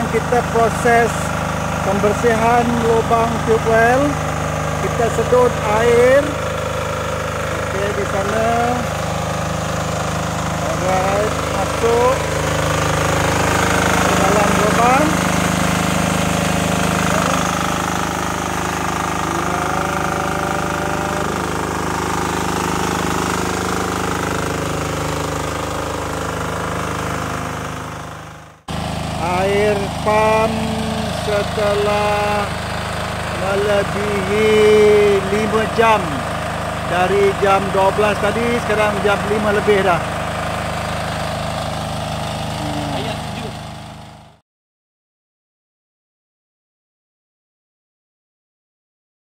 sekarang kita proses pembersihan lubang tube well. Kita sedut air. Okey, di sana. Alright, masuk ke dalam lubang. Air pam setelah melebihi 5 jam. Dari jam 12 tadi, sekarang jam 5 lebih dah.